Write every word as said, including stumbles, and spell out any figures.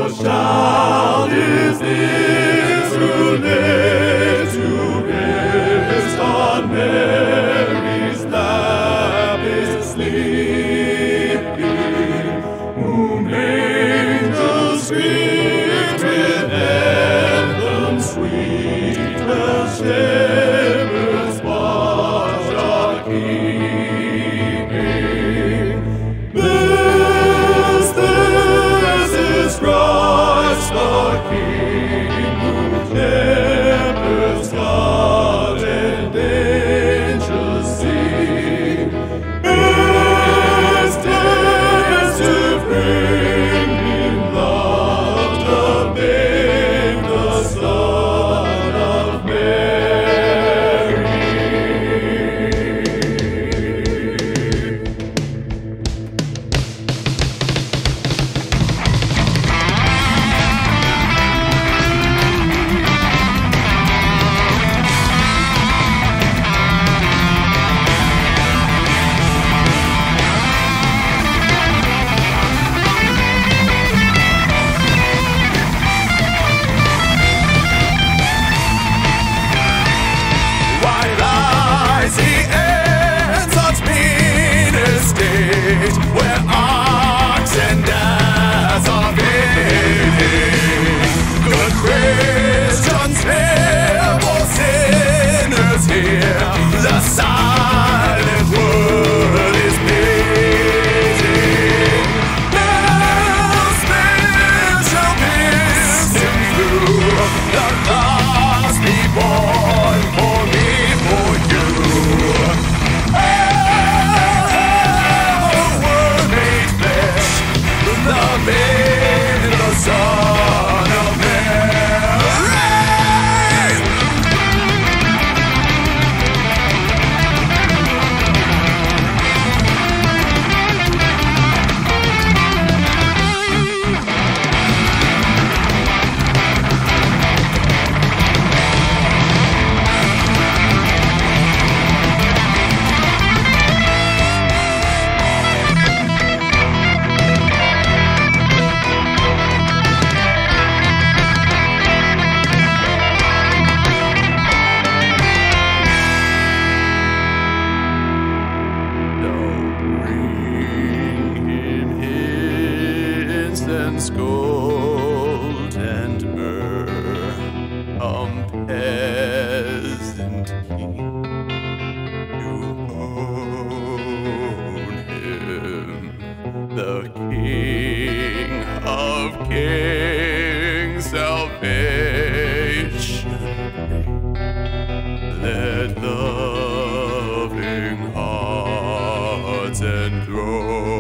child is this who lay to rest on Mary's lap is sleeping, whom angels greet with anthems sweet, while shepherds watch are keeping. This, this is Christ the King, whom shepherds guard and angels sing. Haste, haste to bring him love, the babe, the Son of Mary. While I see ends on mean estate, where ox and ass are fading, good Christians here, for sinners here, the silent word is pleading. Bells, bells shall pierce him through, the lost be born for me, for you. Oh, the Word made flesh, the babe, the Son of Mary. Incense, gold, and myrrh, come peasant king, you own him, the King of kings, salvation. Let loving hearts enthrone